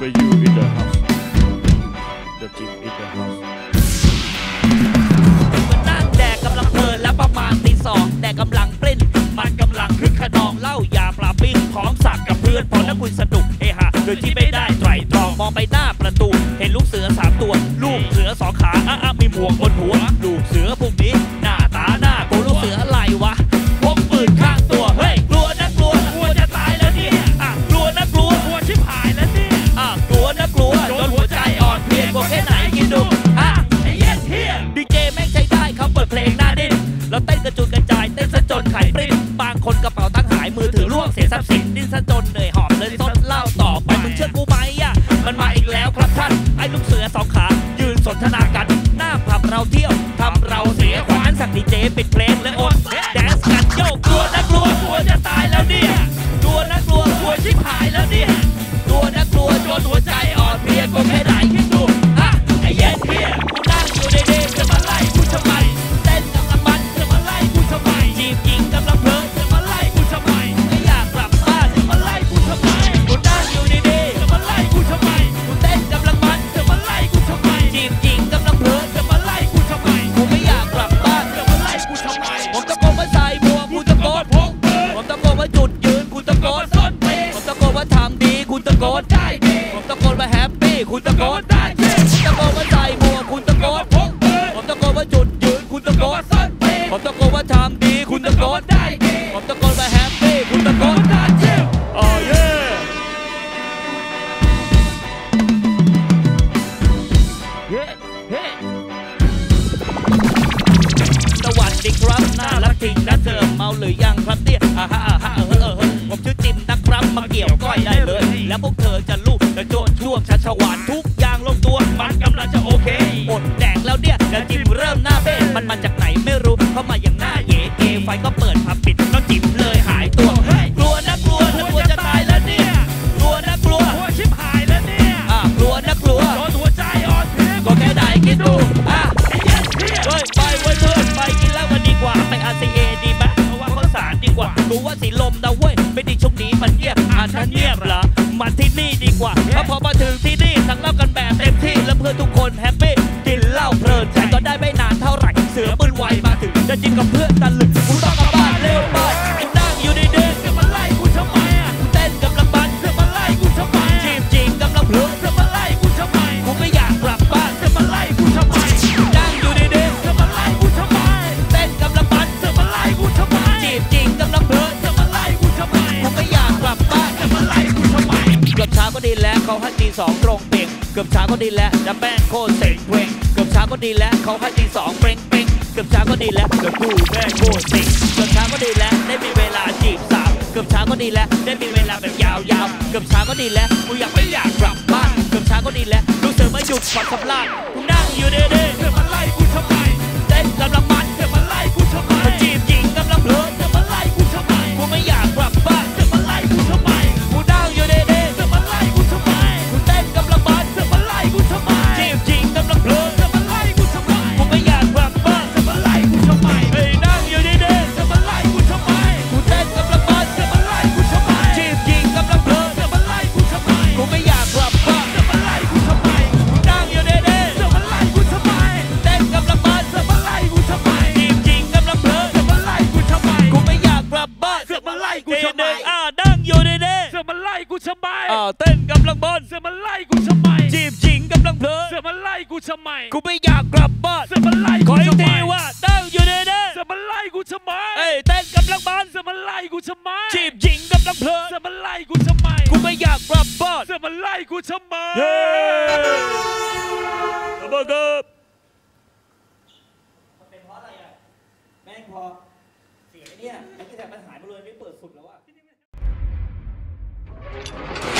But you in the house The team in the house นั่งแดกกำลังเพลินและประมาณตีสองแดกกำลังปลิ้นมันกำลังคึกขนองเล่ายาปลาปิ้งพร้อมสักกับเพื่อนพอนักคุยสนุกเฮฮาโดยที่ไม่ได้ไตร่ตรองมองไปหน้าประตูเห็นลูกเสือ3ตัวลูกเสือ2ขามีหมวกบนหัวลูกเสือพวกนี้หน้าตาหน้าโกลูกเสืออะไรวะพกปืนข้างตัวเฮ้ยกลัวนะกลัวกลัวจะตายแล้วเนี่ยกลัวนะกลัวกลัวชิบหายแล้วเนี่ยกลัวนะกลัวจนหัวใจอ่อนเพลียกลัวแค่ไหนกินดูไอ้เหี้ยดีเจแม่งใช้ได้เขาเปิดเพลงหน้าดิ้นเราเต้นกระจุยกระจายเต้นซะจนไข่ปริ้นบางคนกระเป๋าตั้งหายมือถือล่วงเสียทรัพย์สินดิ้นซะจนเหนื่อยหอบเลยซดเหล้าต่อไปมึงเชื่อกูไหมมันมาอีกแล้วครับท่านไอ้ลูกเสือ2ขายืนสนทนากันหน้าผับเราเที่ยวทำเราเสียขวัญสั่งดีเจปิดเพลงและอดแดนซ์กันโยกกลัวนะกลัวกลัวจะตายแล้วเนี่ยกลัวนะกลัวกลัวชิบหายแล้วเนี่ยกลัวนะกลัวจนหัวใจอ่อนเพลียก็แค่ไหนคิดดูไอ้เหี้ยกูนั่งอยู่ในเดนจะมาไล่กูทำไมเต้นกำลังมันจะมาไล่กูทำไมจีบหญิงกำลังเพลินจะมาไล่กูทำไมไม่อยากกลับบ้านจะมาไล่กูทำไมกูนั่งอยู่ในเดนจะมาไล่กูทำไมกูเต้นกำลังมันจะมาไล่กูทำไมจีบหญิงกำลังเพลินจะมาไล่กูทำไมกูไม่อยากกลับบ้านจะมาไล่กูทำไมผมตะโกนว่าใส่หมวกกูตะโกนพกปืนผมตะโกนว่าจุดยืนกูตะโกนส้นตีนผมตะโกนว่าทำดีกูตะโกนได้ดีผมตะโกนว่าแฮปปี้กูตะโกนได้ดีผมตะโกนว่าใส่หมวกกูตะโกนพกปืนผมตะโกนว่าจุดยืนกูตะโกนส้นตีนผมตะโกนว่าทำดีกูตะโกนได้ดีผมตะโกนว่าแฮปปี้กูตะโกนได้ดีOh yeahสวัสดีครับน่ารักจริงนะเธอเมาหรือยังครับเนี่ยผมชื่อจิมนะครับมาเกี่ยวก้อยได้เลยแล้วพวกเธอจะลูกจะโจนช่วงชัชวานทุกอย่างลงตัวมันกำลังจะโอเคอดแดกแล้วเนี่ยแล้วจิมเริ่มหน้าเบ้มันมาจากไหนไม่รู้เข้ามาอย่างหน้าเย่เกไฟก็เปิดผับปิดน้องจิมเลยหายตัวกลัวนะกลัวนะกลัวจะตายแล้วเนี่ยกลัวนะกลัวกลัวชิบหายแล้วเนี่ยกลัวนะกลัวจนหัวใจอ่อนเพลียก็แค่ไหนคิดดูเฮ้ยไปเว้ยเพื่อนไปกินแล้วกันดีกว่าไป RCA ดีไหมเพราะว่าข้าวสารดีกว่ารู้ว่าสีลมนะเว้ยไม่ดีช่วงนี้มันเงียบถ้าเงียบเหรอมาที่นี่ดีกว่าเพราะพอมาถึงที่นี่ทั้งเล่ากันแบบเต็มที่แล้วเพื่อนทุกคนแฮปปี้กินเหล้าเพลินใจก็ได้ไม่นานเท่าไหร่เสือปืนไวมาถึงจะจิ้มกับเพื่อนตะลึงกูต้องกลับบ้านเร็วไปนั่งอยู่ในเดินจะมาไล่กูทำไมกูเต้นกำลังมันจะมาไล่กูทำไมจีบจริงกำลังเพลินจะมาไล่กูทำไมกูไม่อยากกลับบ้านจะมาไล่กูทำไมนั่งอยู่ในเดินจะมาไล่กูทำไมเต้นกำลังมันจะมาไล่กูทำไมจีบจริงกำลังเพลินจะมาไล่กูทำไมกูไม่อยากกลับบ้านจะมาไล่กูทำไมเกือบเช้าก็ดีแล้วเขาให้ตี2ตรงเป่งเกือบเช้าก็ดีแล้วจะแป้งโคตรเซ็งเพลงเกือบเช้าก็ดีแล้วเขาให้ตี2เป่งเป่งเกือบเช้าก็ดีแล้วเกือบกูแม่โคตรเซ็งเกือบเช้าก็ดีแล้วได้มีเวลาจีบสาวเกือบเช้าก็ดีแล้วได้มีเวลาแบบยาวๆเกือบเช้าก็ดีแล้วกูอยากไม่อยากกลับบ้านเกือบเช้าก็ดีแล้วรู้สึกไม่หยุดฝันสำลักกูนั่งอยู่เด้ๆจะมาไล่กูทำไมเต้นกำลังมันจะมาไล่กูทำไมจีบหญิงกำลังเพลินจะมาไล่กูทำไมกูไม่อยากกลับบ้านจะมาไล่กูทำไมกูนั่งอยู่เด้ๆจะมาไล่กูทำไมกูเต้นกำลังมันจะมาไล่กูทำไมจีบหญิงกำลังเพลินจะมาไล่กูทำไมกูไม่อยากกลับบ้านจะมาไล่กูทำไมเฮ้ยนั่งอยู่เด้ๆจะมาไล่กูทำไมกูเต้นกำลังมันจะมาไล่กูทำไมจีบหญิงกำลังเพลินจะมาไล่กูทำไมกูไม่อยากกลับบ้านจะมาไล่กูทำไมกูนั่งอยู่เด้ๆจะมาไล่กูทำไมเต้นกำลังมันจะมาไล่กูทำไมจีบหญิงกำลังเพลินจะมาไล่กูทำไมกูไม่อยากกลับบ้านจะมาไล่กูทำไมนั่งอยู่เด้ๆจะมาไล่กูทำไมเต้นกำลังมันจะมาไล่กูทำไมจีบหญิงกำลังเพลินจะมาไล่กูทำไมกูไม่อยากกลับบ้านจะมาไล่กูทำไมขออีกทีว่านั่งอยู่เด้ๆจะมาไล่กูทำไมเต้นกำลังมันจะมาไล่กูทำไมจีบหญิงกำลังเพลินจะมาไล่กูทำไมกูไม่อยากกลับบ้านจะมาไล่กูทำไมขอบคุณครับมันเป็นเพราะอะไรแม่งพอเสียเนี่ยไอ้ที่แถบมันหายไปเลยไม่เปิดสุดแล้ว